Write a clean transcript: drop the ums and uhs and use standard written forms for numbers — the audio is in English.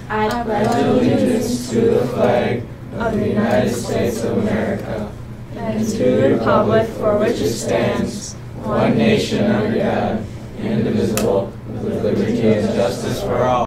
I pledge allegiance to the flag of the United States of America and to the republic for which it stands, one nation under God, indivisible, with liberty and justice for all.